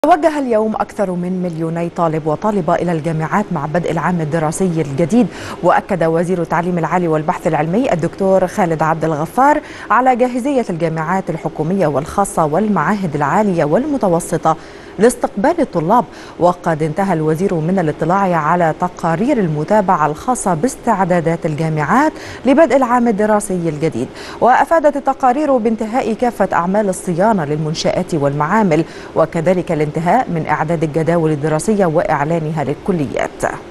توجه اليوم أكثر من 2 مليون طالب وطالبة إلى الجامعات مع بدء العام الدراسي الجديد. وأكد وزير التعليم العالي والبحث العلمي الدكتور خالد عبد الغفار على جاهزية الجامعات الحكومية والخاصة والمعاهد العالية والمتوسطة لاستقبال الطلاب. وقد انتهى الوزير من الاطلاع على تقارير المتابعة الخاصة باستعدادات الجامعات لبدء العام الدراسي الجديد. وأفادت التقارير بانتهاء كافة أعمال الصيانة للمنشآت والمعامل، وكذلك الانتهاء من إعداد الجداول الدراسية وإعلانها للكليات.